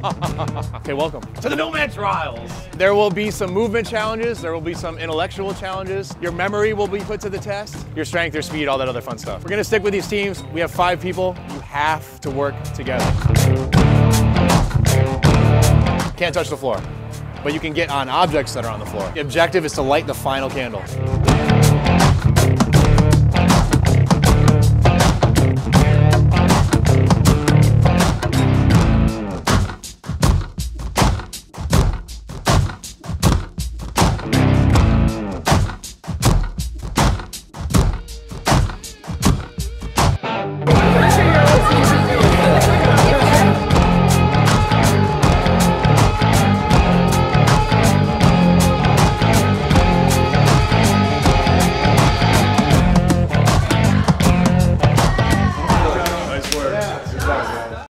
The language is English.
Okay, welcome to the Nomad Trials. There will be some movement challenges. There will be some intellectual challenges. Your memory will be put to the test. Your strength, your speed, all that other fun stuff. We're gonna stick with these teams. We have 5 people. You have to work together. Can't touch the floor, but you can get on objects that are on the floor. The objective is to light the final candle.